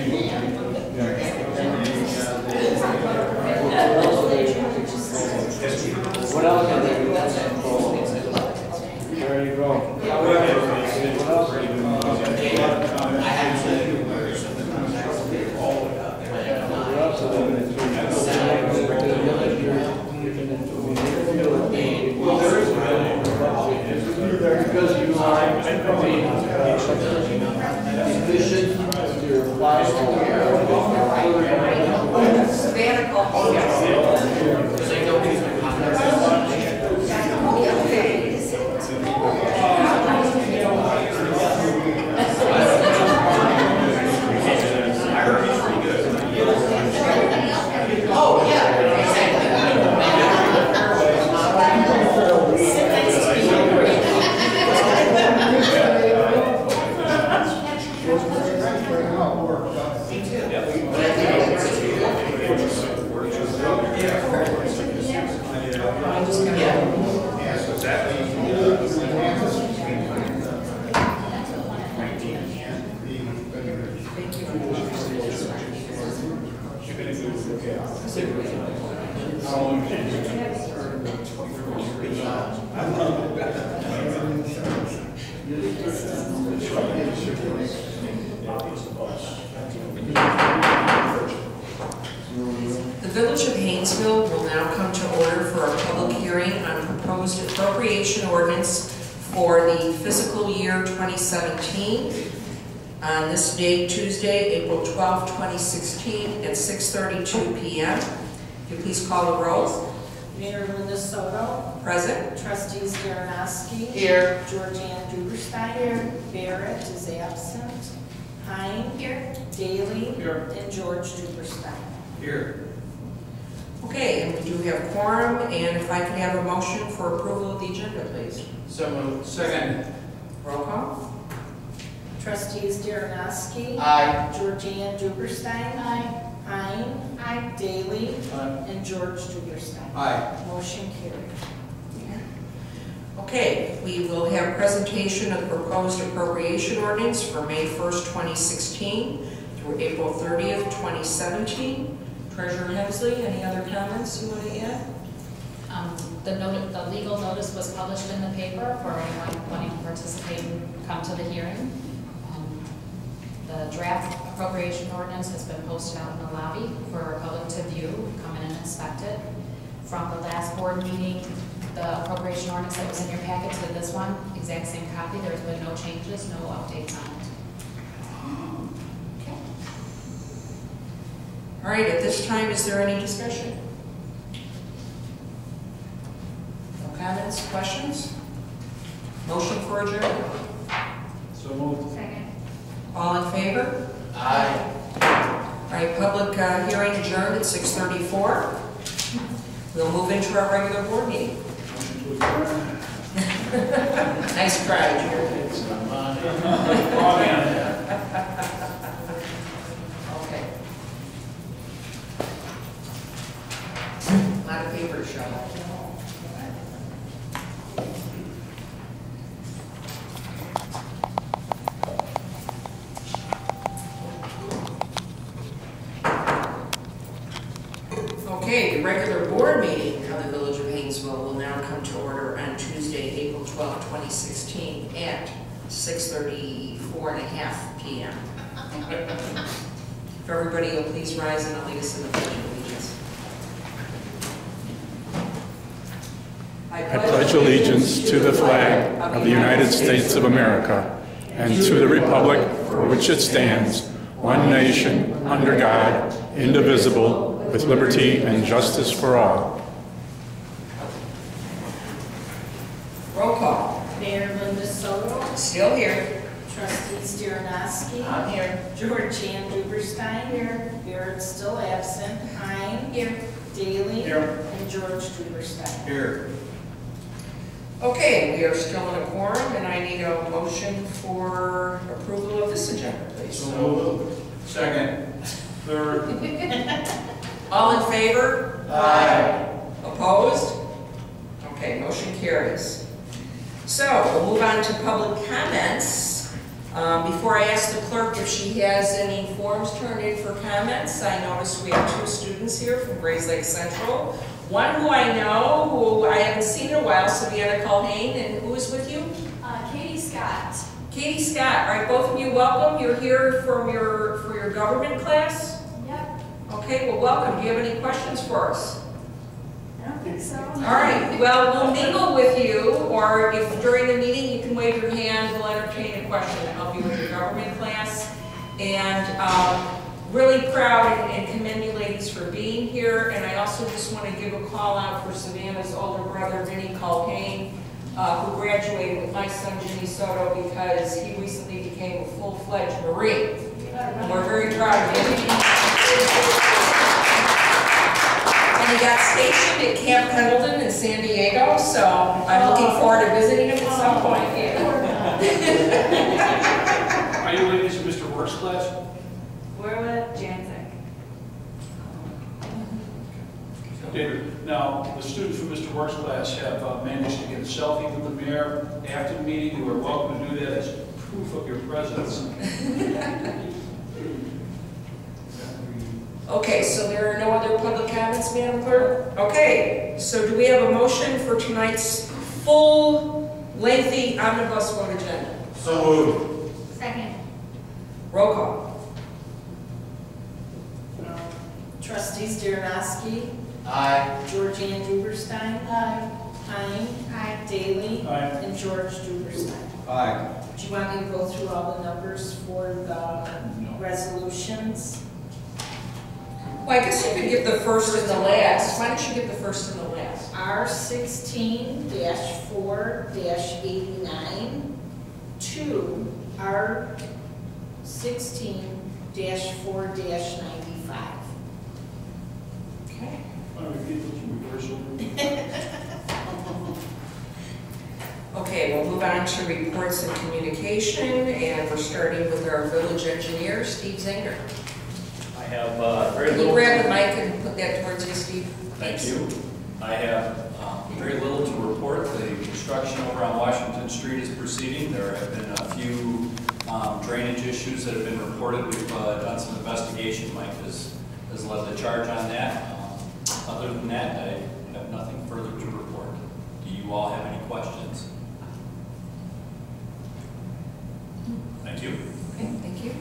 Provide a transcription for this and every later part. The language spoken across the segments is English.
What else can they do? There you go. Because you are efficient, your The Village of Hainesville will now come to order for a public hearing on proposed appropriation ordinance for the fiscal year 2017 on this date, Tuesday, April 12, 2016 at 6:32 p.m. If you please call the roll. Mayor Linda Soto. Present. Trustees Daranoski. Here. Georgianne Duberstein. Here. Barrett is absent. Hine. Here. Daly. Here. And George Duberstein. Here. Okay, and we do have quorum, and if I could have a motion for approval of the agenda, please. So moved. Second. Roll call. Trustees Daranoski. Aye. Georgianne Duberstein. Aye. Hine. Aye. Daly. Aye. And George Duberstein. Aye. Motion carried. Okay, we will have presentation of the proposed appropriation ordinance for May 1st, 2016 through April 30th, 2017. Treasurer Hensley, any other comments you want to add? The legal notice was published in the paper for anyone wanting to participate and come to the hearing. The draft appropriation ordinance has been posted out in the lobby for public to view, come in and inspect it. From the last board meeting, the appropriation ordinance that was in your packet to this one, exact same copy. There's been no changes, no updates on it. All right, at this time, is there any discussion? No comments, questions? Motion for adjournment? So moved. Second. All in favor? Aye. All right, public hearing adjourned at 6:34. We'll move into our regular board meeting. Nice try, Jerry. Okay. A lot of paper to show. Okay, the regular board meeting of the Village of Hainesville will now come to order on Tuesday, April 12, 2016 at 6:34.5 p.m. If everybody will please rise and lead us in the Pledge of Allegiance. I pledge allegiance to the flag of the United States of America and to the republic for which it stands, one nation, under God, indivisible, with liberty and justice for all. Roll call. Mayor Linda Soto. Still here. Trustees Daranoski. I'm here. Georgianne Duberstein. Here. Barrett still absent. Hine. Here. Daly. Here. And George Duberstein. Here. Okay, we are still in a quorum, and I need a motion for approval of this agenda, please. So moved. Second. Third. All in favor? Aye. Opposed? Okay, motion carries. So, we'll move on to public comments. Before I ask the clerk if she has any forms turned in for comments, I noticed we have 2 students here from Grays Lake Central. One who I know, who I haven't seen in a while, Savannah Culhane, and who is with you? Katie Scott. Katie Scott. All right, both of you, welcome. You're here for your government class? Yep. Okay, well, welcome. Do you have any questions for us? I don't think so. All right, well, we'll mingle with you, or if during the meeting you can wave your hand, we'll entertain a question to help you with your government class. And really proud and commend you ladies for being here. And I also just want to give a call out for Savannah's older brother, Vinny Culhane, who graduated with my son, Jimmy Soto, because he recently became a full-fledged Marine. And we're very proud of him. And he got stationed at Camp Pendleton in San Diego, so I'm looking forward to visiting him at some point. Are you ladies in Mr. Works class? We're with Janzik. David, now, the students from Mr. Works class have managed to get a selfie with the mayor after the meeting. You are welcome to do that as proof of your presence. Okay, so there are no other public comments, Madam Clerk? Okay, so do we have a motion for tonight's full, lengthy omnibus vote agenda? So moved. Second. Roll call. Trustees Darrenowski, Aye. Georgianne Duberstein, Hine, Daly, Aye. and George Duberstein. Aye. Do you want me to go through all the numbers for the resolutions? Well, I guess you could give the first and the last. Why don't you give the first and the last? R16-4-89 to R16-4-95. Okay. Want to repeat those in reverse order? Okay, we'll move on to reports and communication, and we're starting with our village engineer, Steve Zinger. I have very Can you little. grab the mic and put that towards you, Steve? Thank you. I have very little to report. The construction over on Washington Street is proceeding. There have been a few drainage issues that have been reported. We've done some investigation. Mike has led the charge on that. Other than that, I have nothing further to report. Do you all have any questions? Thank you. Okay, thank you.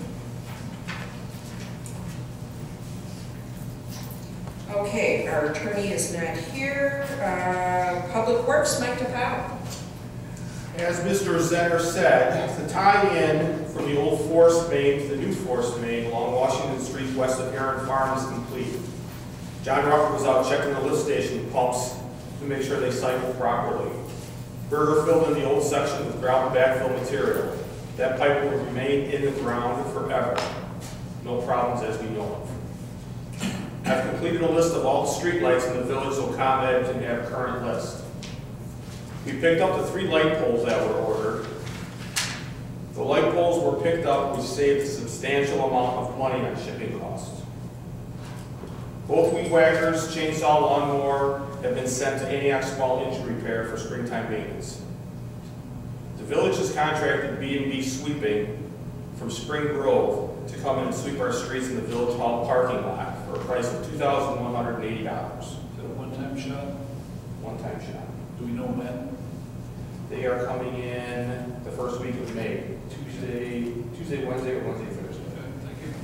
Okay, our attorney is not here. Public Works, Mike DePaul. As Mr. Zetter said, the tie-in from the old forest main to the new forest main along Washington Street west of Heron Farm is complete. John Rucker was out checking the lift station pumps to make sure they cycle properly. Berger filled in the old section with ground backfill material. That pipe will remain in the ground forever. No problems as we know of. I've completed a list of all the streetlights in the village so ComEd can have a current list. We picked up the 3 light poles that were ordered. The light poles were picked up, we saved a substantial amount of money on shipping costs. Both weed whackers, chainsaw, lawnmower have been sent to Antioch Small Engine Repair for springtime maintenance. The village has contracted B&B Sweeping from Spring Grove to come in and sweep our streets in the Village Hall parking lot for a price of $2,180. Is that a one-time shot? One-time shot. Do we know when? They are coming in the first week of May, Tuesday, Wednesday, or Wednesday, Thursday. Okay, thank you.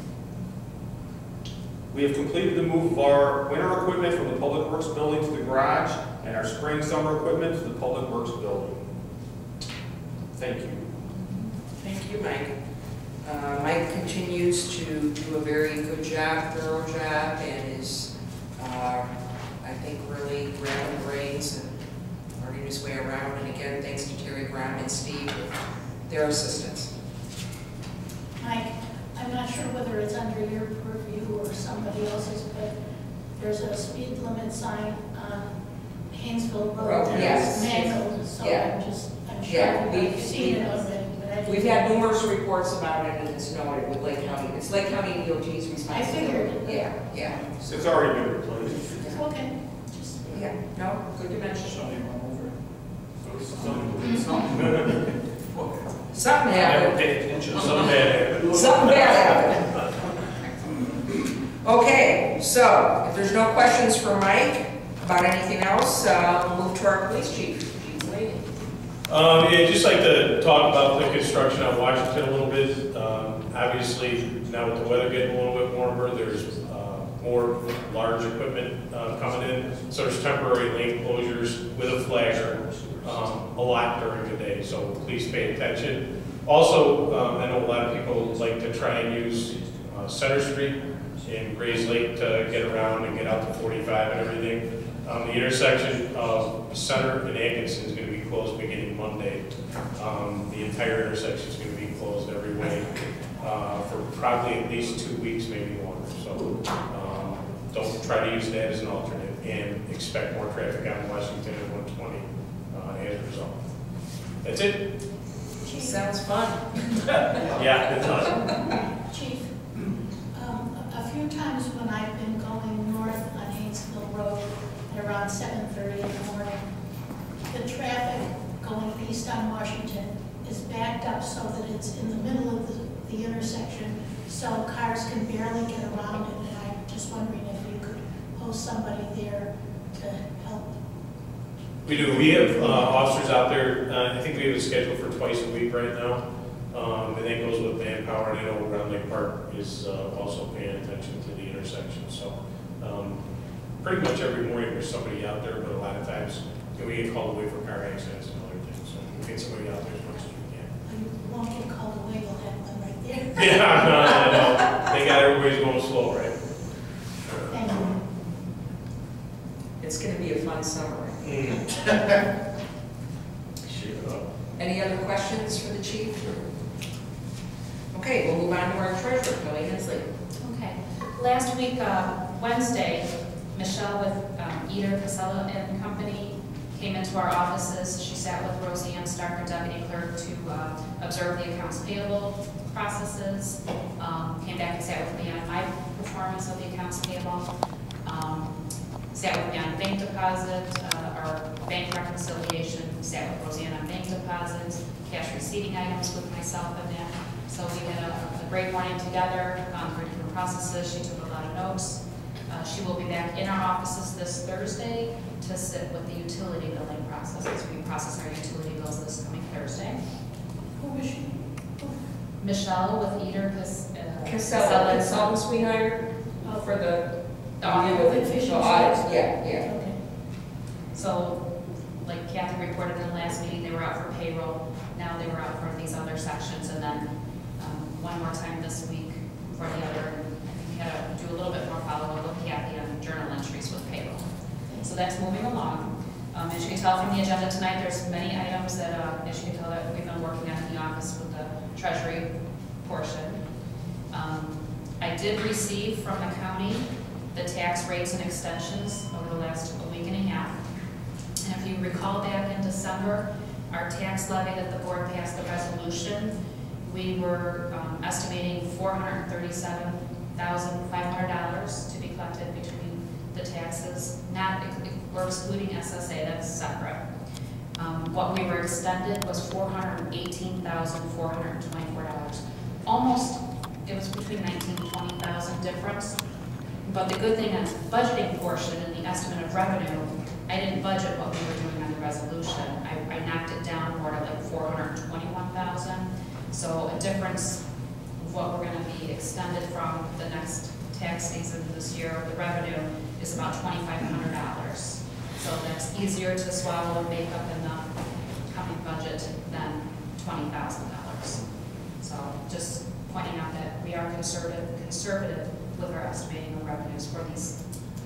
We have completed the move of our winter equipment from the Public Works building to the garage and our spring, summer equipment to the Public Works building. Thank you. Thank you, Mike. Mike continues to do a very good job, thorough job, and is, I think, really grabbing the reins and learning his way around. And again, thanks to Terry Graham and Steve for their assistance. Mike, I'm not sure whether it's under your purview or somebody else's, but there's a speed limit sign on Hainesville Road. Yes. Mangled, so Yeah. I'm sure Yeah, you've seen it already. But I We've had numerous reports about it, and it's noted with Lake County. It's Lake County DOT's responsibility. I figured. Yeah. It's already been replaced. Okay. Just- Yeah, no, good to mention. Somebody run over it. Some- Okay. Something I haven't happened. paid attention. Something bad happened. Something bad happened. Okay, so if there's no questions for Mike about anything else, we'll move to our police chief. Chief Lady. Yeah, just like to talk about the construction on Washington a little bit. Obviously, now with the weather getting a little bit warmer, there's more large equipment coming in. So there's temporary lane closures with a flagger a lot during the day, so please pay attention. Also, I know a lot of people like to try and use Center Street in Grays Lake to get around and get out to 45 and everything. The intersection of Center and Atkinson is going to be closed beginning Monday. The entire intersection is going to be closed every way for probably at least 2 weeks, maybe longer. So don't try to use that as an alternate, and expect more traffic on Washington and 120 as a result. That's it. Sounds fun. Yeah, it does. Chief, a few times when I've been going north on Hainesville Road at around 7:30 in the morning, the traffic going east on Washington is backed up so that it's in the middle of the intersection, so cars can barely get around it, and I'm just wondering if you could post somebody there to help. We do. We have officers out there. I think we have a schedule for twice a week right now. And that goes with manpower. And I know Round Lake Park is also paying attention to the intersection. So pretty much every morning there's somebody out there, but a lot of times we get called away for car accidents and other things. So we get somebody out there as much as we can. You won't get called away, you'll have one right there. Yeah, no. They got everybody's going slow, right? Thank you. It's going to be a fun summer. Sure. Any other questions for the chief? Okay, we'll move on to our treasurer, Kelly Hensley. Okay. Last week, Wednesday, Michelle with Eder Casella and Company came into our offices. She sat with Roseanne Stark, our deputy clerk, to observe the accounts payable processes. Came back and sat with me on my performance of the accounts payable. Sat with me on bank deposit, our bank reconciliation, sat with Roseanne on bank deposits, cash receiving items with myself and that. So we had a great morning together, through different processes. She took a lot of notes. She will be back in our offices this Thursday to sit with the utility billing processes. We process our utility bills this coming Thursday. Who is she? Michelle with Eder Casella consultants we hired for the efficiency. audit. Yeah. Okay. So, like Kathy reported in the last meeting, they were out for payroll. Now they were out for these other sections, and then one more time this week for the other. We had to do a little bit more follow-up with Kathy on journal entries with payroll. So that's moving along. As you can tell from the agenda tonight, there's many items that, as you can tell, that we've been working on in the office with the treasury portion. I did receive from the county the tax rates and extensions over the last week and a half. And if you recall back in December, our tax levy that the board passed the resolution, we were estimating $437,500 to be collected between the taxes. We're excluding SSA, that's separate. What we were extended was $418,424. Almost, it was between $19,000 and $20,000 difference. But the good thing on the budgeting portion and the estimate of revenue, I didn't budget what we were doing on the resolution. I knocked it down more to like $421,000. So a difference of what we're going to be extended from the next tax season this year, the revenue is about $2,500. So that's easier to swallow and make up in the coming budget than $20,000. So just pointing out that we are conservative with our estimating of revenues for these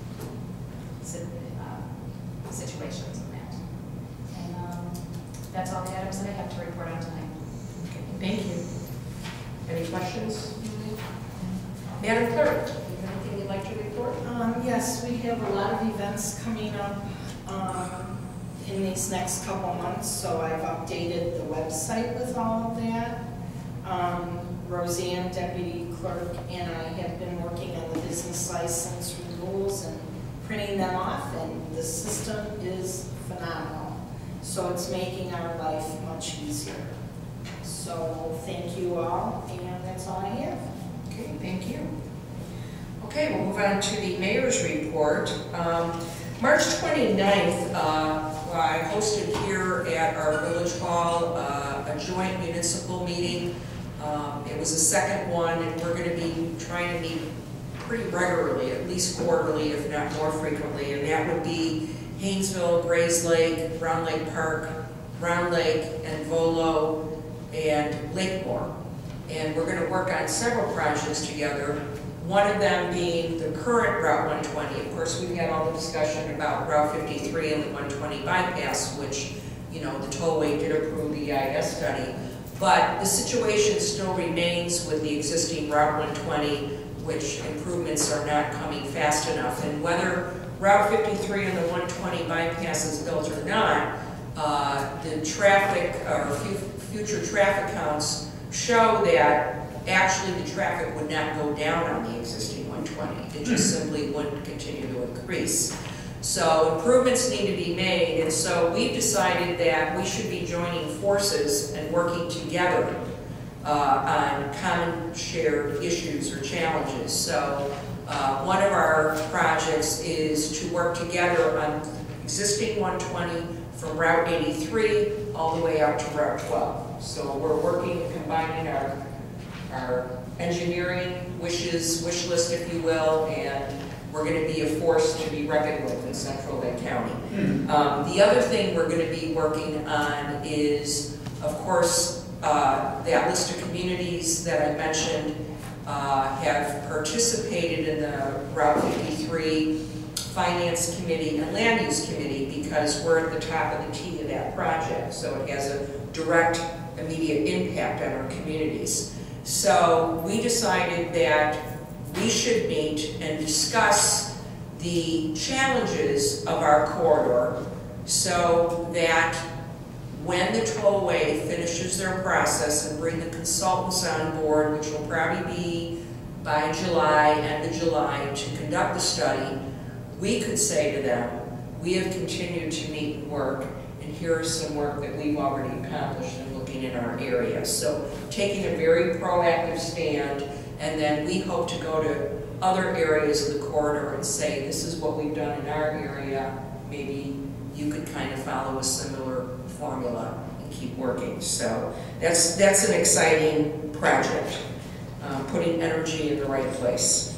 situations and that. And that's all the items that I have to report on tonight. Okay, thank you. Any questions? Madam Clerk, do you have anything you'd like to report? Yes, we have a lot of events coming up in these next couple months, so I've updated the website with all of that. Roseanne, Deputy Clerk, and I have been working on the business license renewals and printing them off, and the system is phenomenal. So it's making our life much easier. So thank you all, and that's all I have. Okay, thank you. Okay, we'll move on to the mayor's report. March 29th, I hosted here at our village hall a joint municipal meeting. It was the second one, and we're going to be trying to meet pretty regularly, at least quarterly, if not more frequently, and that would be Hainesville, Grays Lake, Round Lake Park, Round Lake, and Volo, and Lakemore. And we're going to work on several projects together, one of them being the current Route 120. Of course, we've had all the discussion about Route 53 and the 120 bypass, which, you know, the tollway did approve the EIS study. But the situation still remains with the existing Route 120, which improvements are not coming fast enough. And whether Route 53 and the 120 bypass is built or not, the traffic or future traffic counts show that actually the traffic would not go down on the existing 120. It just simply wouldn't continue to increase. So improvements need to be made, and so we've decided that we should be joining forces and working together on common shared issues or challenges. So one of our projects is to work together on existing 120 from Route 83 all the way out to Route 12. So we're working, combining our engineering wish list, if you will, and we're going to be a force to be reckoned with in Central Lake County. The other thing we're going to be working on is, of course, that list of communities that I mentioned have participated in the Route 53 Finance Committee and Land Use Committee, because we're at the top of the T of that project, so it has a direct, immediate impact on our communities. So we decided that we should meet and discuss the challenges of our corridor, so that when the tollway finishes their process and bring the consultants on board, which will probably be by July, end of July, to conduct the study, we could say to them, we have continued to meet and work, and here is some work that we've already accomplished in looking in our area. So taking a very proactive stand, and then we hope to go to other areas of the corridor and say, this is what we've done in our area, maybe you could kind of follow a similar formula and keep working. So that's an exciting project, putting energy in the right place.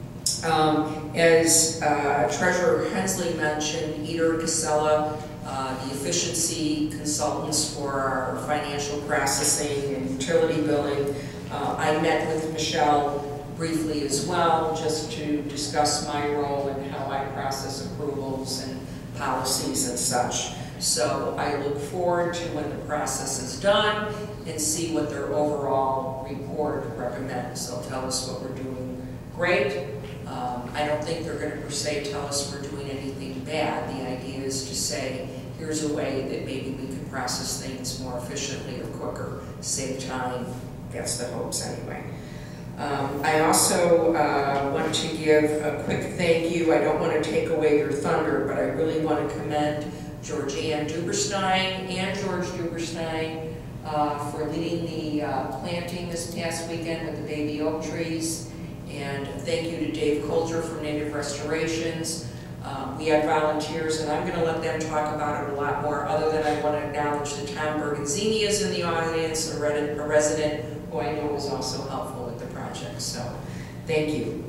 As Treasurer Hensley mentioned, Eder Casella, the efficiency consultants for our financial processing and utility billing. I met with Michelle briefly as well, just to discuss my role and how I process approvals and policies and such. So I look forward to when the process is done and see what their overall report recommends. They'll tell us what we're doing great. I don't think they're going to per se tell us we're doing anything bad. The idea is to say, here's a way that maybe we can process things more efficiently or quicker, save time. That's the hopes anyway. I also want to give a quick thank you. I don't want to take away your thunder, but I really want to commend Georgianne Duberstein and George Duberstein for leading the planting this past weekend with the baby oak trees. And thank you to Dave Coulter from Native Restorations. We had volunteers, and I'm going to let them talk about it a lot more, other than I want to acknowledge that Tom Berganzini is in the audience, a resident who I know was also helpful with the project. So thank you.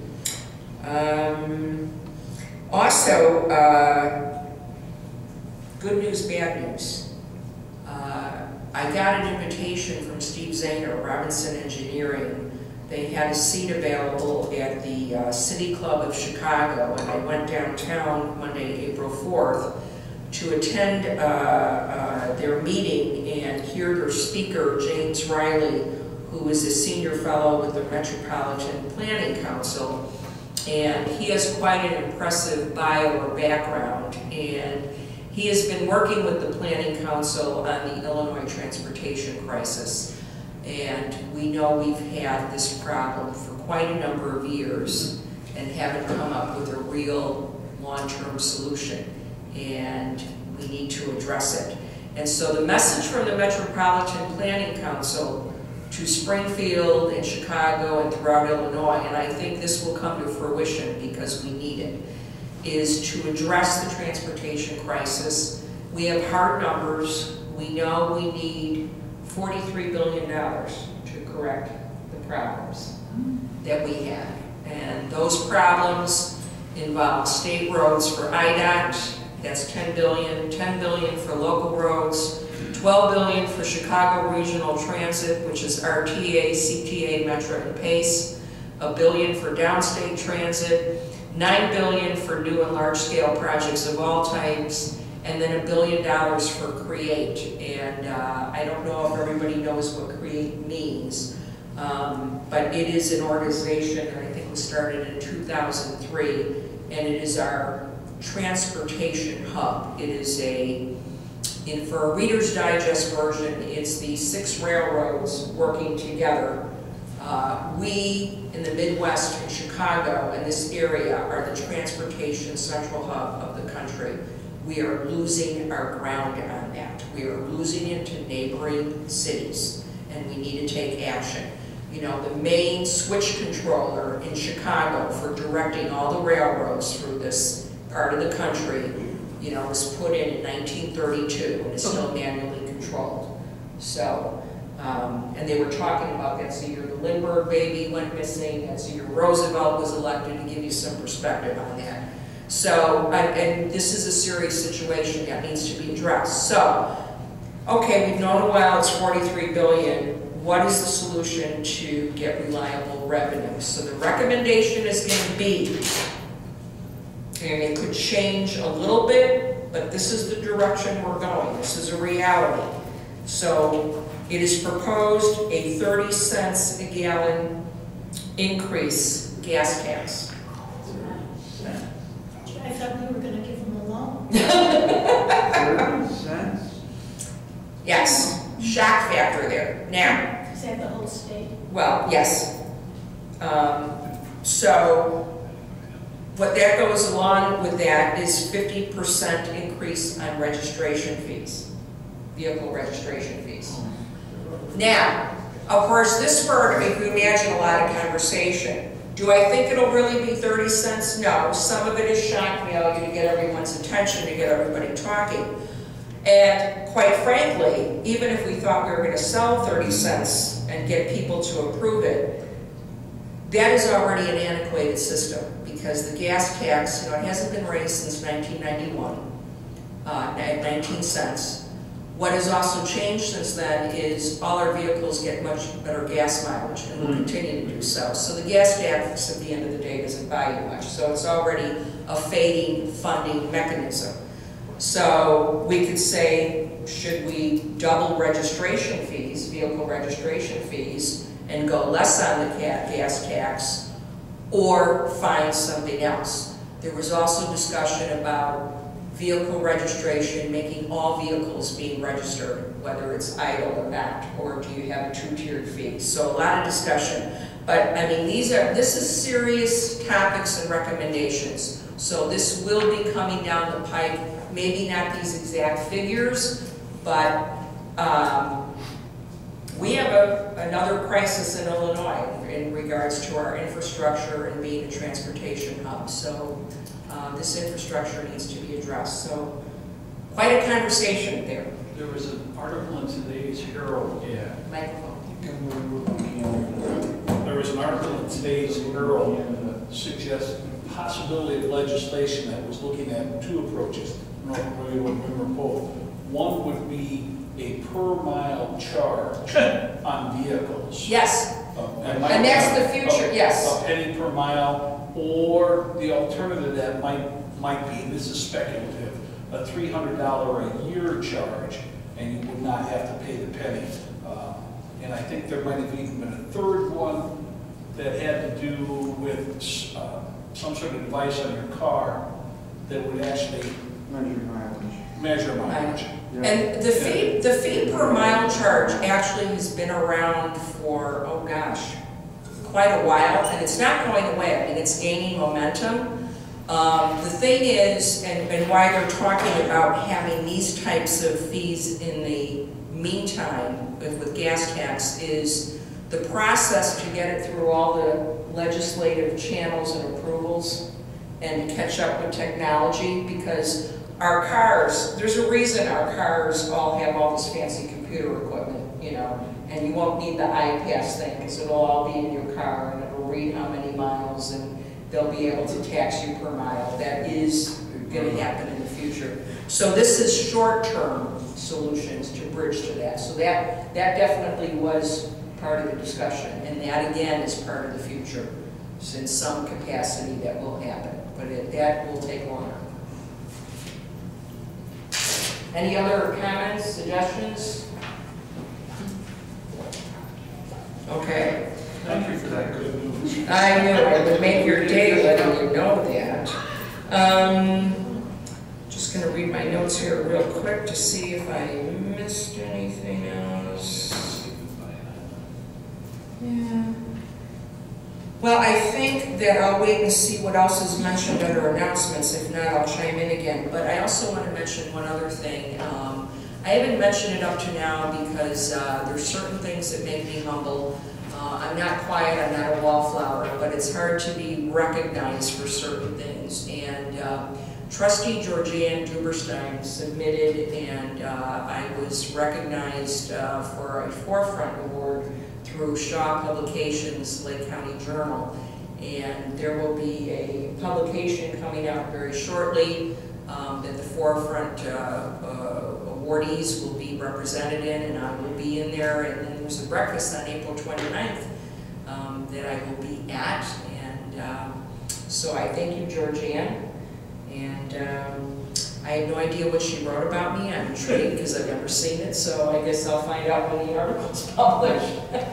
Also, good news, bad news. I got an invitation from Steve Zahner, Robinson Engineering. They had a seat available at the City Club of Chicago, and I went downtown Monday, April 4th, to attend their meeting and hear their speaker, James Riley, who is a senior fellow with the Metropolitan Planning Council. And he has quite an impressive bio or background, and he has been working with the Planning Council on the Illinois transportation crisis. And we know we've had this problem for quite a number of years and haven't come up with a real long-term solution. And we need to address it. And so the message from the Metropolitan Planning Council to Springfield and Chicago and throughout Illinois, and I think this will come to fruition because we need it, is to address the transportation crisis. We have hard numbers. We know we need $43 billion to correct the problems that we have. And those problems involve state roads for IDOT, that's $10 billion, $10 billion for local roads, $12 billion for Chicago Regional Transit, which is RTA, CTA, Metra, and PACE, $1 billion for downstate transit, $9 billion for new and large-scale projects of all types, and then $1 billion for CREATE. And I don't know if everybody knows what CREATE means, but it is an organization that I think was started in 2003, and it is our transportation hub. It is for a Reader's Digest version, it's the 6 railroads working together. We in the Midwest and Chicago and this area are the transportation central hub of the country. We are losing our ground on that. We are losing it to neighboring cities, and we need to take action. You know, the main switch controller in Chicago for directing all the railroads through this part of the country, you know, was put in 1932 and is still manually controlled. So, and they were talking about that's the year the Lindbergh baby went missing, that's the year Roosevelt was elected, to give you some perspective on that. So, and this is a serious situation that needs to be addressed. So, okay, we've known a while it's $43 billion. What is the solution to get reliable revenue? So the recommendation is going to be, and it could change a little bit, but this is the direction we're going. This is a reality. So it is proposed a 30 cents a gallon increase gas tax. I thought we were going to give them a loan. 30 cents? Yes, shock factor there. Now, Is that the whole state? well, yes. So what that goes along with that is 50% increase on registration fees, vehicle registration fees. Now, of course, this spurred, if you imagine, a lot of conversation. Do I think it'll really be 30 cents? No. Some of it is shock value to get everyone's attention, to get everybody talking. And quite frankly, even if we thought we were going to sell 30 cents and get people to approve it, that is already an antiquated system, because the gas tax, you know, it hasn't been raised since 1991, at 19 cents. What has also changed since then is all our vehicles get much better gas mileage, and will continue to do so. So the gas tax at the end of the day doesn't buy you much. So it's already a fading funding mechanism. So we could say, should we double registration fees, vehicle registration fees, and go less on the gas tax, or find something else? There was also discussion about vehicle registration, making all vehicles being registered, whether it's idle or not, or do you have a 2-tiered fee? So a lot of discussion. But I mean, this is serious topics and recommendations. So this will be coming down the pike. Maybe not these exact figures, but we have another crisis in Illinois in regards to our infrastructure and being a transportation hub. So this infrastructure needs to be addressed. So quite a conversation there. There was an article in today's Herald. Yeah. Microphone. There was an article in today's Herald suggesting the possibility of legislation that was looking at 2 approaches. I don't know if we would remember both. One would be a per mile charge on vehicles. Yes. And that's the future, yes. A penny per mile, or the alternative to that might be, and this is speculative, a $300 a year charge, and you would not have to pay the penny. And I think there might have even been a third one that had to do with some sort of device on your car that would actually measure mileage. Yeah. And the fee per mile charge actually has been around for, oh gosh, quite a while, and it's not going away. I mean, it's gaining momentum. The thing is, and why they're talking about having these types of fees in the meantime with gas tax is the process to get it through all the legislative channels and approvals and catch up with technology, because our cars, there's a reason our cars all have all this fancy computer equipment, you know, and you won't need the iPass thing because it'll all be in your car and it'll read how many miles and they'll be able to tax you per mile. That is going to happen in the future. So this is short-term solutions to bridge to that. So that definitely was part of the discussion, and that again is part of the future, in some capacity that will happen, but that will take longer. Any other comments, suggestions? Okay. Thank you for that good news. I knew I would make your day letting you know that. Just going to read my notes here real quick to see if I missed anything else. Yeah. Well, I think that I'll wait and see what else is mentioned under announcements. If not, I'll chime in again. But I also want to mention one other thing. I haven't mentioned it up to now because there's certain things that make me humble. I'm not quiet, I'm not a wallflower, but it's hard to be recognized for certain things. And Trustee Georgianne Duberstein submitted, and I was recognized for a Forefront Award through Shaw Publications, Lake County Journal. And there will be a publication coming out very shortly that the Forefront awardees will be represented in, and I will be in there. And then there's a breakfast on April 29th that I will be at. And so I thank you, Georgianne. And I have no idea what she wrote about me. I'm intrigued because I've never seen it, so I guess I'll find out when the article's published.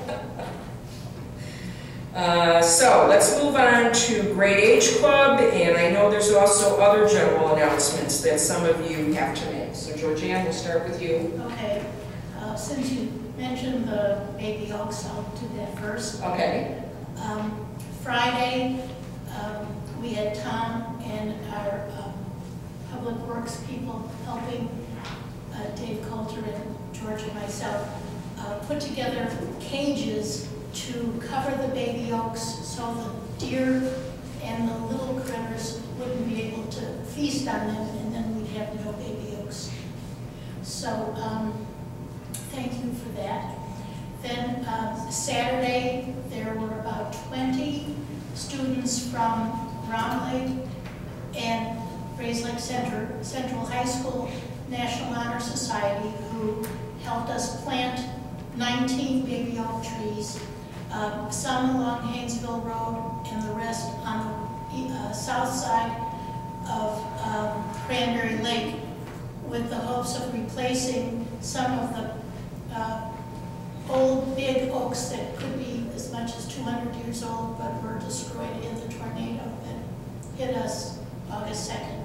So let's move on to Great Age Club, and I know there's also other general announcements that some of you have to make. So Georgianne, we'll start with you. Okay, since you mentioned the baby oaks, I'll do that first. Okay. Friday, we had Tom and our Public Works people helping Dave Coulter and George and myself put together cages to cover the baby oaks so the deer and the little critters wouldn't be able to feast on them, and then we'd have no baby oaks. So thank you for that. Then Saturday, there were about 20 students from Round Lake and Grays Lake Central High School National Honor Society who helped us plant 19 baby oak trees, some along Hainesville Road and the rest on the south side of Cranberry Lake, with the hopes of replacing some of the old big oaks that could be as much as 200 years old but were destroyed in the tornado that hit us August 2nd.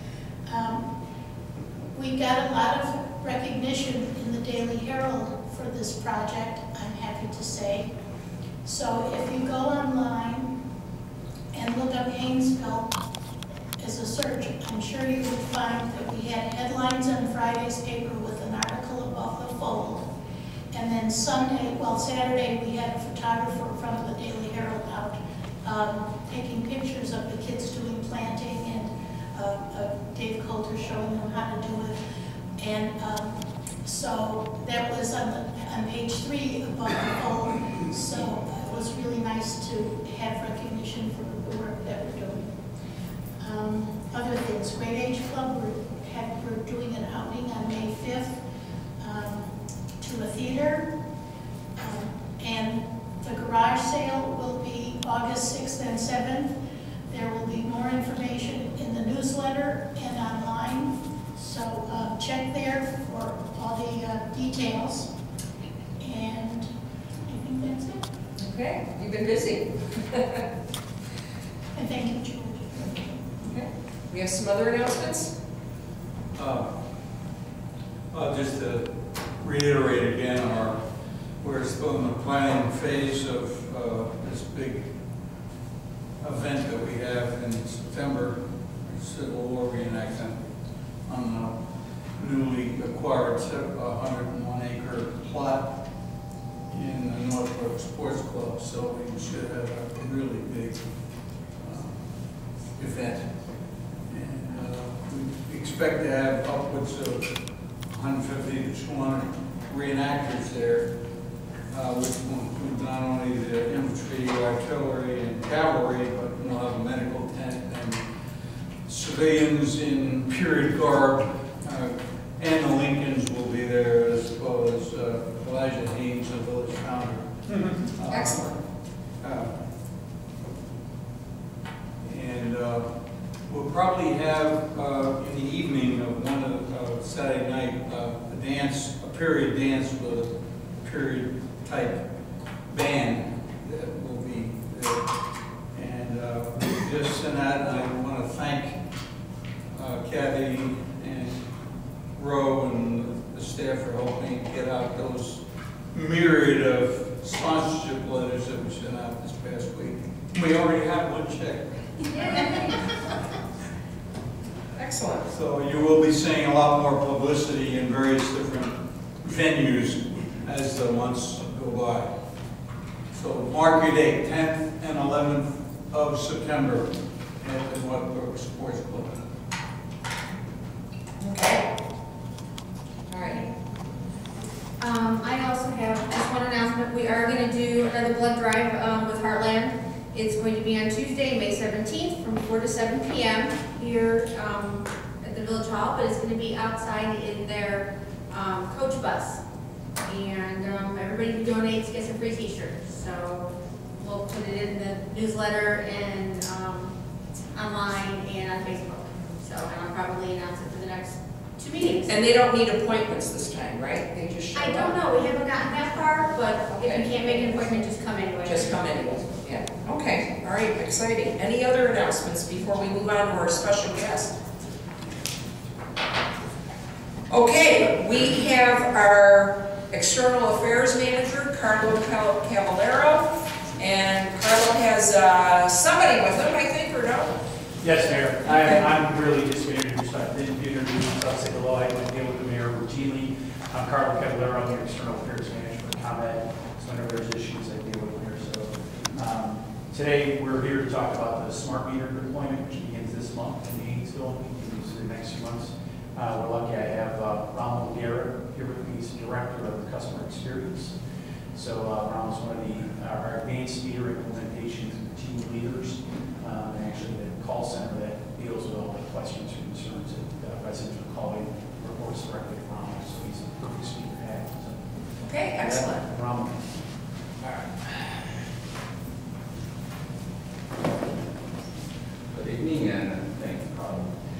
We got a lot of recognition in the Daily Herald for this project, I'm happy to say. So if you go online and look up Hainesville as a search, I'm sure you would find that we had headlines on Friday's paper with an article above the fold. And then Saturday, we had a photographer from the Daily Herald out taking pictures of the kids doing planting, and Dave Coulter showing them how to do it. And so that was on page 3 above the fold. So it was really nice to have recognition for the work that we're doing. Other things, Great Age Club, we're doing an outing on May 5th to a theater. And the garage sale will be August 6th and 7th. There will be more information in the newsletter and online. So check there for all the details. And I think that's it. Okay, you've been busy. And thank you, George. Okay. We have some other announcements? Just to reiterate again, we're still in the planning phase of this big event that we have in September Civil War reenactment on the newly acquired 101-acre plot in the Northbrook Sports Club. So we should have a really big event. And we expect to have upwards of 150 to 200 reenactors there, which will include not only the infantry, artillery, and cavalry, but we'll have a medical tent and civilians in period garb. Anna Lincolns will be there, as well as Elijah Haynes, the village founder. Excellent. And we'll probably have in the evening of one of Saturday night a period dance with a period type band that will be there. And just in that, I want to thank Kathy and Roe and the staff for helping get out those myriad of sponsorship letters that we sent out this past week. We already have one check. Excellent. So you will be seeing a lot more publicity in various different venues as the months go by. So mark your date, 10th and 11th of September at the Northbrook Sports Club. Okay. All right. I also have just one announcement. We are going to do another blood drive with Heartland. It's going to be on Tuesday, May 17th from 4 to 7 p.m. here at the Village Hall, but it's going to be outside in their coach bus. And everybody who donates gets a free t-shirt. So we'll put it in the newsletter and online and on Facebook. So, and I'll probably announce it for the next 2 meetings. And they don't need appointments this time, right? They just show up? I don't know. We haven't gotten that far, but Okay. if you can't make an appointment, just come anyway. Just come anyway. Yeah. Okay. All right. Exciting. Any other announcements before we move on to our special guest? Okay. We have our External Affairs Manager, Carlo Cavallero. And Carlo has somebody with him, I think, or no? Yes, Mayor. I'm really just going to introduce myself, say hello. I deal with the mayor routinely. I'm Carlo Cavallero. I'm the External Affairs Manager for ComEd. So whenever there's issues, I deal with here. So today we're here to talk about the smart meter deployment, which begins this month in Hainesville and continues for the next few months. We're lucky I have Ronald Garrett here with me. He's the Director of Customer Experience. So Ronald's one of our advanced meter implementation team leaders, and actually the call center that deals with all the questions or concerns that residents are calling, reports directly to Ronald. So he's a perfect speaker to have. So, Okay, excellent. Ronald. All right. Good evening and thank you, Carl.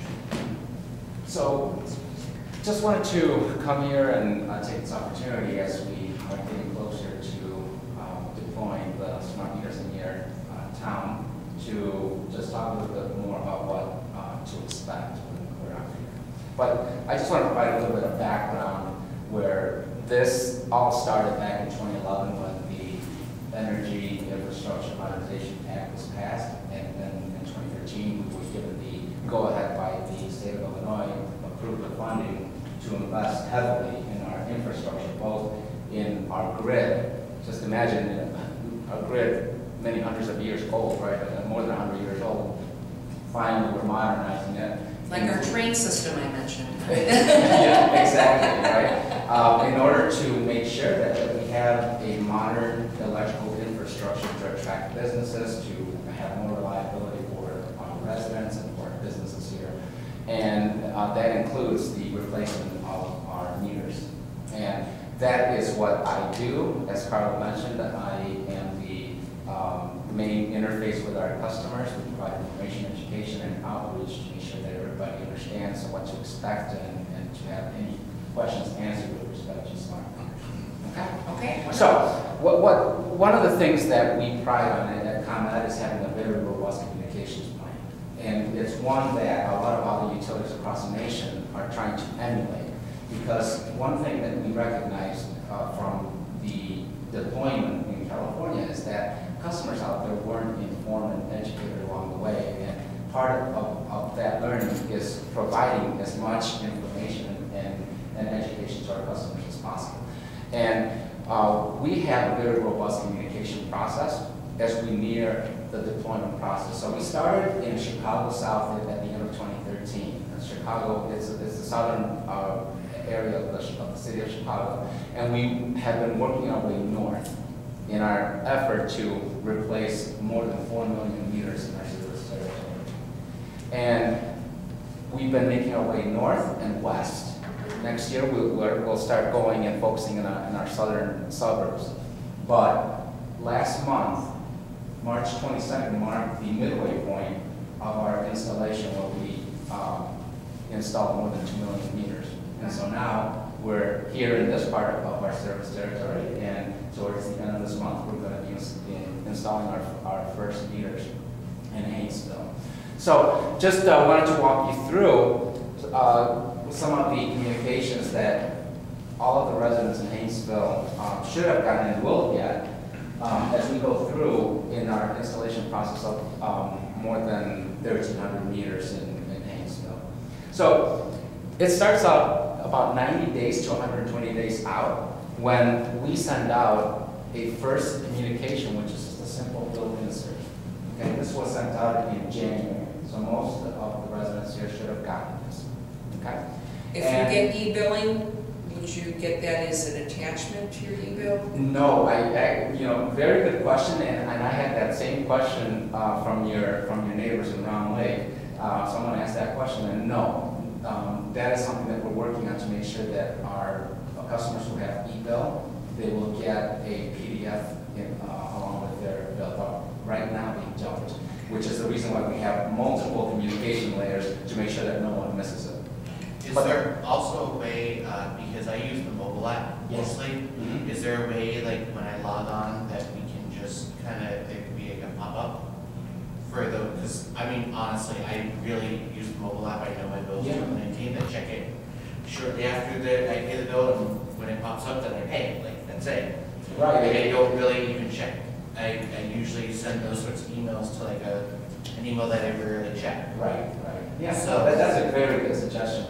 So, just wanted to come here and take this opportunity as we are getting closer to deploying the smart meters in your town to just talk a little bit more about what to expect when we're out here. But I just want to provide a little bit of background where this all started back in 2011 when the Energy Infrastructure Modernization Act was passed, and then in 2013 we were given the go-ahead by the state of Illinois, approved the funding to invest heavily in our infrastructure, both in our grid. Just imagine a grid many hundreds of years old, right? More than 100 years old. Finally, we're modernizing it. Like our train system I mentioned. Yeah, exactly, right? In order to make sure that we have a modern electrical infrastructure to attract businesses, to have more reliability for our residents and for our businesses here. And that includes the replacement of our meters. And that is what I do. As Carl mentioned, I am the main interface with our customers. We provide information, education, and outreach to make sure that everybody understands what to expect and to have any questions answered with respect to smart meters. Okay? Okay. So, one of the things that we pride on at ComEd is having a very robust communications plan. And it's one that a lot of other utilities across the nation are trying to emulate. Because one thing that we recognize from the deployment in California is that customers out there weren't informed and educated along the way. And part of that learning is providing as much information and education to our customers as possible. And we have a very robust communication process as we near the deployment process. So we started in Chicago South at the end of 2013. And Chicago is the southern area of the city of Chicago. And we have been working our way north in our effort to replace more than 4 million meters in our service territory. And we've been making our way north and west. Next year we'll start going and focusing in our southern suburbs. But last month, March 22nd, marked the midway point of our installation where we installed more than 2 million meters. And so now we're here in this part of our service territory, and towards the end of this month, we're going to be installing our first meters in Hainesville. So just wanted to walk you through some of the communications that all of the residents in Hainesville should have gotten and will get as we go through in our installation process of more than 1,300 meters in Hainesville. So it starts out about 90 days to 120 days out when we send out a first communication, which is just a simple bill insert. Okay, this was sent out in January, so most of the residents here should have gotten this. Okay. If you get e-billing, would you get that as an attachment to your e-bill? No, very good question, and I had that same question from your neighbors in Round Lake. Someone asked that question, and no, that is something that we're working on to make sure that our customers who have e-bill, they will get a PDF along with their bill. But right now they don't, which is the reason why we have multiple communication layers to make sure that no one misses it. Is there also a way, because I use the mobile app mostly, is there a way, like when I log on, that we can just kind of, there could be like a pop-up for the, because I mean, honestly, I really use the mobile app. I know my bill's 2019, I check it shortly after I pay the bill, and when it pops up, then I pay, like, that's it. Right. Like, I don't really even check. I usually send those sorts of emails to like an email that I rarely check. Right. Yeah, so that's a very good suggestion.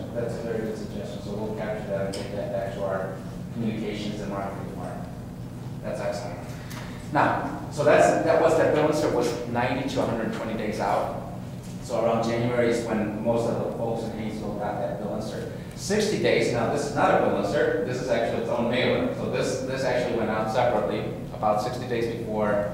So we'll capture that and take that back to our communications and marketing department. That's excellent. Now, so that bill insert was 90 to 120 days out. So around January is when most of the folks in Hainesville got that bill insert. 60 days, now this is not a bill insert, this is actually its own mailer. So this actually went out separately about 60 days before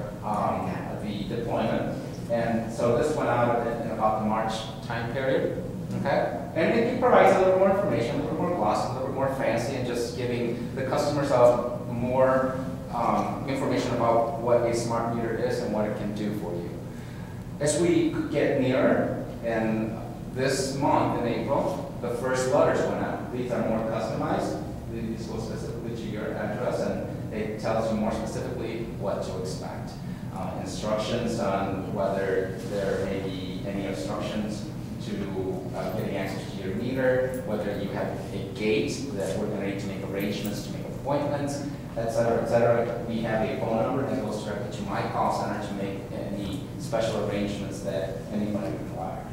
the deployment. And so this went out in about the March time period, okay? And it provides a little more information, a little more glossy, a little bit more fancy, and just giving the customers more information about what a smart meter is and what it can do for you. As we get nearer, and this month in April, the first letters went out. These are more customized. These go specifically to your address, and it tells you more specifically what to expect. Instructions on whether there may be any obstructions to getting access to your meter, whether you have a gate that we're going to need to make arrangements to make appointments, etc., etc. We have a phone number that goes directly to my call center to make any special arrangements that anybody requires.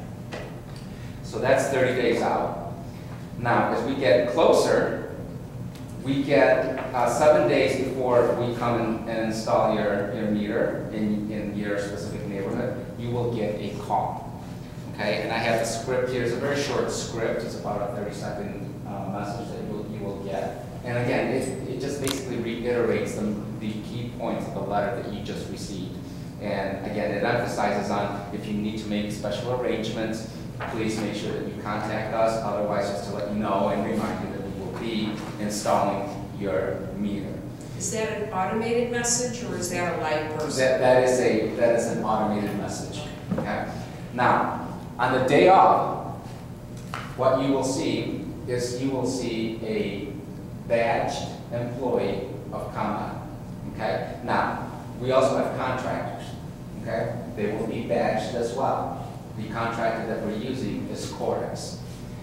So that's 30 days out. Now, as we get closer, we get 7 days before we come and install your meter in your specific neighborhood, you will get a call. Okay, and I have the script here. It's a very short script. It's about a 30-second message that you will get. And again, it just basically reiterates the key points of the letter that you just received. And again, it emphasizes on if you need to make special arrangements, please make sure that you contact us. Otherwise, just to let you know and remind you that we will be installing your meter. Is that an automated message or is that a live person? That is an automated message. Okay. Now, on the day of, what you will see is you will see a badged employee of ComEd. Okay. Now, we also have contractors. Okay. They will be badged as well. The contractor that we're using is Corex.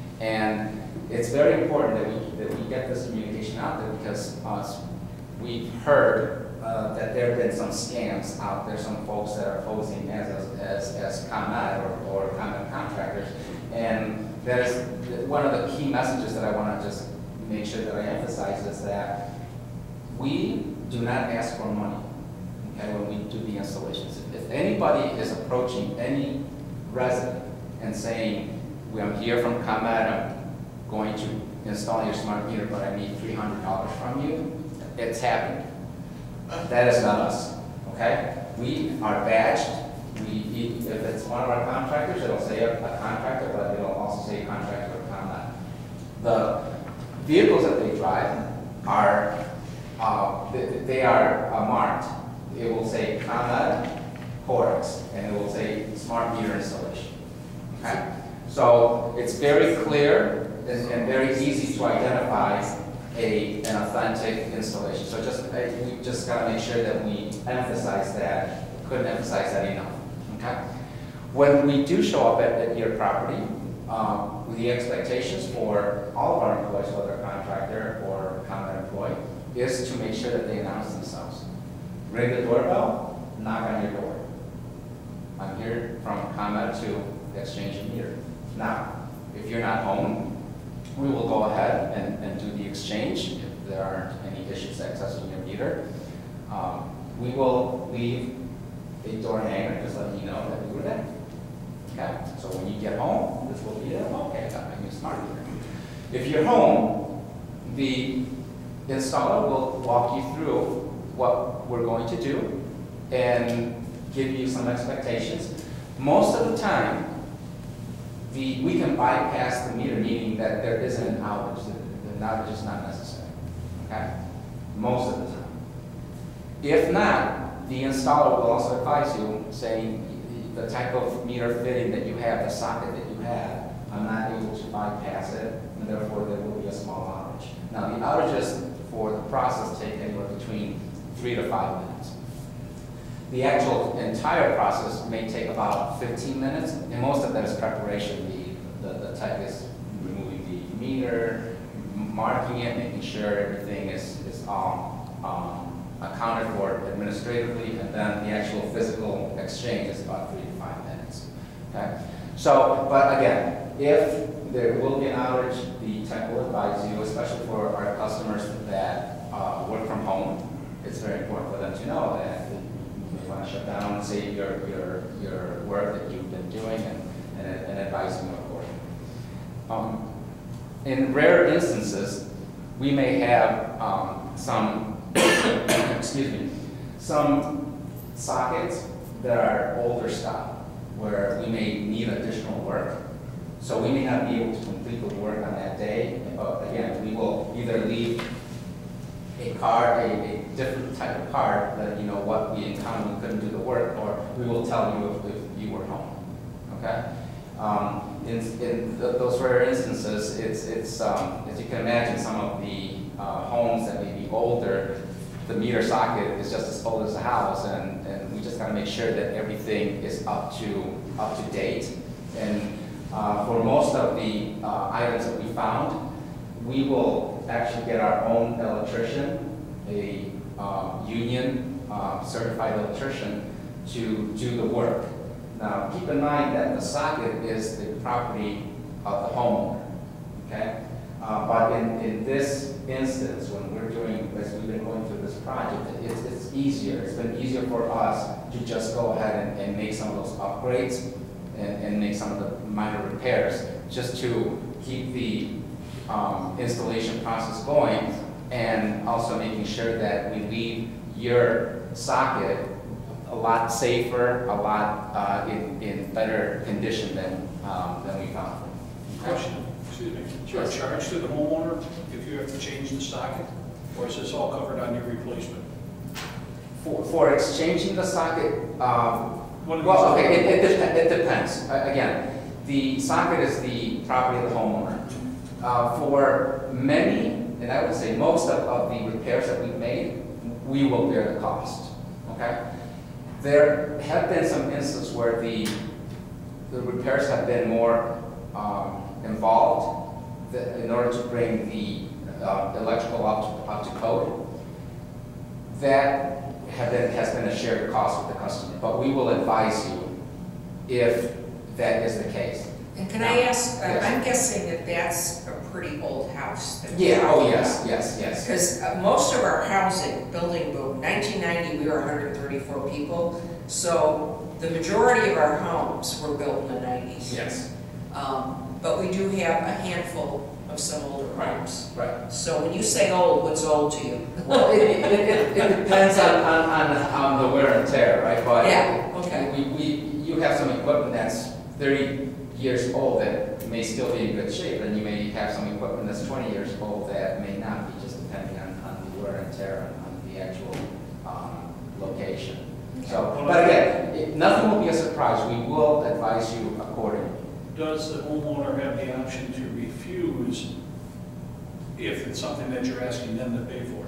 And it's very important that we get this communication out there because we've heard that there have been some scams out there, some folks that are posing as ComEd or ComEd contractors. And there's one of the key messages that I want to just make sure that I emphasize is that we do not ask for money, okay, when we do the installations. If anybody is approaching any resident and saying, I'm here from ComEd, I'm going to install your smart meter, but I need $300 from you, it's happening. That is not us, okay? We are badged. If it's one of our contractors, it'll say a contractor, but it'll also say contractor or ComEd. The vehicles that they drive are, they are marked. It will say ComEd, Corex, and it will say smart meter installation, okay? So it's very clear and very easy to identify an authentic installation. So we just got to make sure that we emphasize that. Couldn't emphasize that enough. Okay. When we do show up at your property, the expectations for all of our employees, whether a contractor or a ComEd employee, is to make sure that they announce themselves. Ring the doorbell, knock on your door. I'm here from ComEd to exchange a meter. Now, if you're not home, we will go ahead and do the exchange if there aren't any issues accessing your meter. We will leave a door hanger just letting you know that we were there. Okay? So when you get home, this will be there. Okay, I got my new smart meter. If you're home, the installer will walk you through what we're going to do and give you some expectations. Most of the time, we can bypass the meter, meaning that there isn't an outage. The outage is not necessary, okay? Most of the time. If not, the installer will also advise you, saying the type of meter fitting that you have, the socket that you have, I'm not able to bypass it, and therefore there will be a small outage. Now, the outages for the process take anywhere between 3 to 5 minutes. The actual entire process may take about 15 minutes, and most of that is preparation. The tech is removing the meter, marking it, making sure everything is all accounted for administratively, and then the actual physical exchange is about 3 to 5 minutes. Okay? So, but again, if there will be an outage, the tech will advise you, especially for our customers that work from home. It's very important for them to know that you want to shut down and save your work that you've been doing and advise them accordingly. In rare instances, we may have some, excuse me, some sockets that are older style, where we may need additional work. So we may not be able to complete the work on that day. Again, we will either leave a card, a different type of card that you know what we encountered, we couldn't do the work, or we will tell you if you were home. Okay. In those rare instances, it's as you can imagine, some of the homes that may be older, the meter socket is just as old as the house, and we just got to make sure that everything is up to date. And for most of the items that we found, we will actually get our own electrician, a union certified electrician, to do the work. Now, keep in mind that the socket is the property of the homeowner, okay? But in this instance, when we're doing, as we've been going through this project, it's easier. It's been easier for us to just go ahead and make some of those upgrades and make some of the minor repairs, just to keep the installation process going, and also making sure that we leave your socket a lot safer, a lot in better condition than we found. Question, excuse me. Is there a charge to the homeowner if you have to change the socket, or is this all covered on your replacement? For exchanging the socket, well, okay, it depends. Again, the socket is the property of the homeowner. For many, and I would say most of the repairs that we've made, we will bear the cost. Okay. There have been some instances where the repairs have been more involved in order to bring the electrical up to code. That has been a shared cost with the customer, but we will advise you if that is the case. And can I ask, I'm guessing that that's a pretty old house. Yeah, oh yes, yes, yes. Because most of our housing, building boom, 1990 we were 134 people, so the majority of our homes were built in the 90s. Yes. But we do have a handful of some older homes. Right. So when you say old, what's old to you? Well, it depends on the wear and tear, right? But yeah, okay. You have some equipment that's 30 years old that may still be in good shape, and you may have some equipment that's 20 years old that may not be, just depending on the wear and tear on the actual location. So, but again, nothing will be a surprise. We will advise you accordingly. Does the homeowner have the option to refuse if it's something that you're asking them to pay for?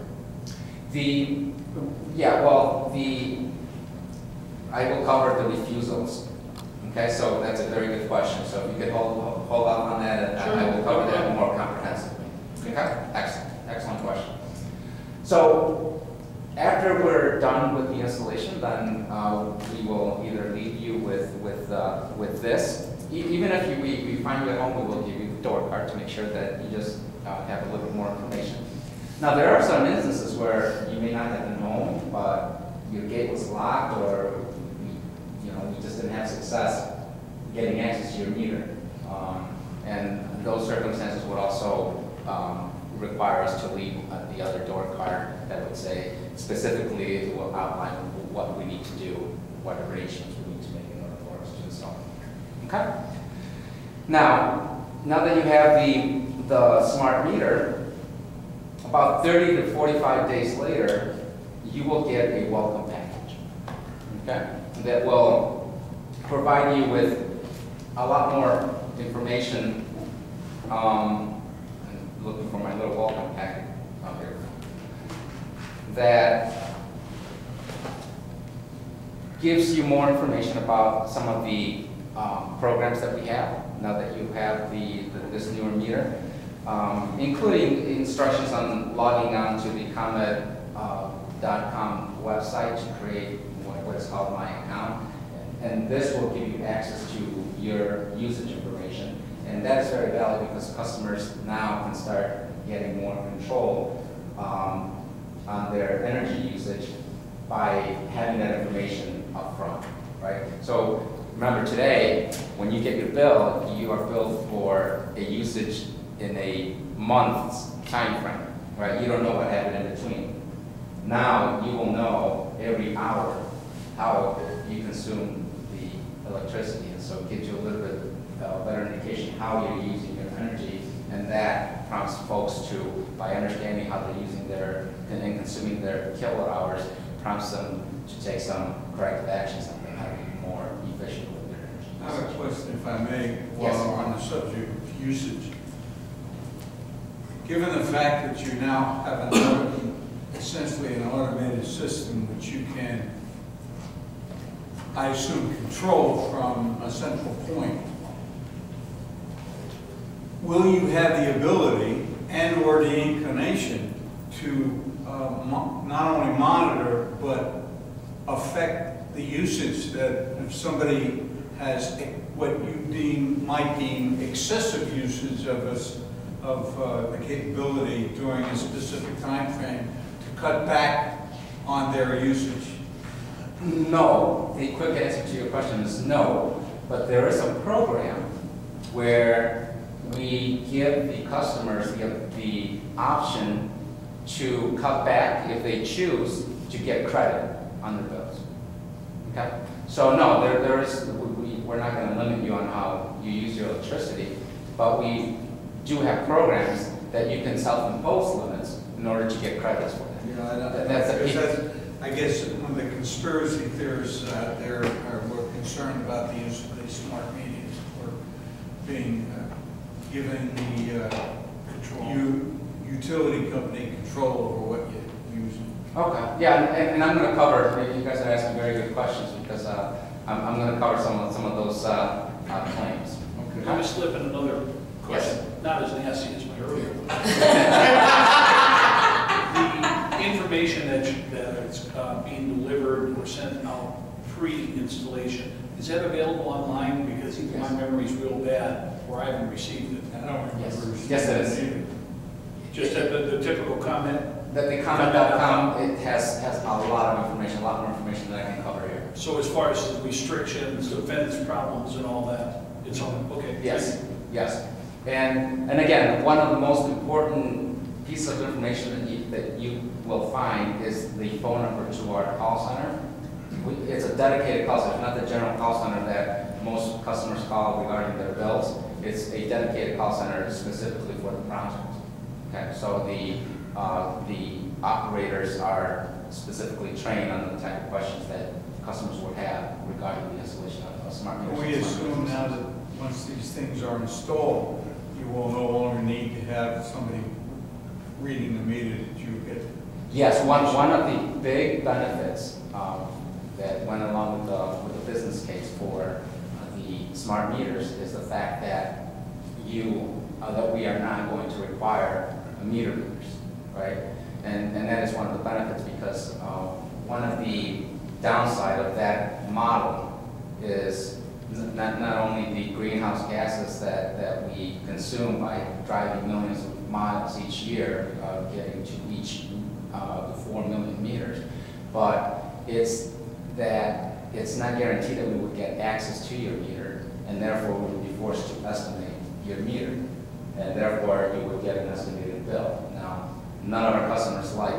I will cover the refusals. Okay, so that's a very good question. So if you could hold up on that, and sure. I will cover that more comprehensively. Okay, excellent question. So after we're done with the installation, then we will either leave you with this. Even if we find you at home, we will give you the door card to make sure that you just have a little bit more information. Now there are some instances where you may not have been home, but your gate was locked, or we just didn't have success getting access to your meter. And those circumstances would also require us to leave the other door card that would say, specifically, it will outline what we need to do, what arrangements we need to make in order for us to install. Okay? Now that you have the smart meter, about 30 to 45 days later, you will get a welcome package. Okay? That will provide you with a lot more information. I'm looking for my little welcome packet up here. That gives you more information about some of the programs that we have now that you have this newer meter, including instructions on logging on to the ComEd.com website to create what is called My Account. And this will give you access to your usage information. And that is very valuable because customers now can start getting more control on their energy usage by having that information up front, right? So remember today, when you get your bill, you are billed for a usage in a month's time frame, right? You don't know what happened in between. Now you will know every hour how you consume the electricity, and so it gives you a little bit better indication how you're using your energy, and that prompts folks to, by understanding how they're using and consuming their kilowatt hours, prompts them to take some corrective actions on how to be more efficient with their energy. I have a question, if I may, while we're on the subject of usage. Given the fact that you now have essentially an automated system which you can, I assume, control from a central point, will you have the ability and or the inclination to not only monitor but affect the usage, that if somebody has what you might deem excessive usage of the capability during a specific time frame, to cut back on their usage? No. The quick answer to your question is no. But there is a program where we give the customers the option to cut back if they choose to get credit on their bills. Okay? So no, we're not going to limit you on how you use your electricity, but we do have programs that you can self-impose limits in order to get credits for that. I guess one of the conspiracy theorists out there were concerned about the use of these smart meters or being given the utility company control over what you use. Okay, yeah, and I'm going to cover, you guys are asking very good questions because I'm going to cover some of those claims. Okay. Let me slip in another question, not as nasty as my earlier one. The information that it's being delivered or sent out pre-installation, is that available online? Because even my memory's real bad, where I haven't received it. I don't remember. Yes, it is. Just the typical comment? That the comment.com, it has a lot of information, a lot more information than I can cover here. So as far as the restrictions, the fence problems and all that, it's on, okay? Yes, yes. And again, one of the most important pieces of information that you will find is the phone number to our call center. It's a dedicated call center, not the general call center that most customers call regarding their bills. It's a dedicated call center specifically for the project. Okay, so the operators are specifically trained on the type of questions that customers would have regarding the installation of smart meters. We assume now that once these things are installed, you will no longer need to have somebody reading the meter that you get. Yes, one of the big benefits that went along with the business case for the smart meters is the fact that that we are not going to require meter readers, right? And that is one of the benefits, because one of the downside of that model is not only the greenhouse gases that we consume by driving millions of miles each year, getting to each the 4 million meters, but it's that it's not guaranteed that we would get access to your meter, and therefore we would be forced to estimate your meter, and therefore you would get an estimated bill. Now, none of our customers like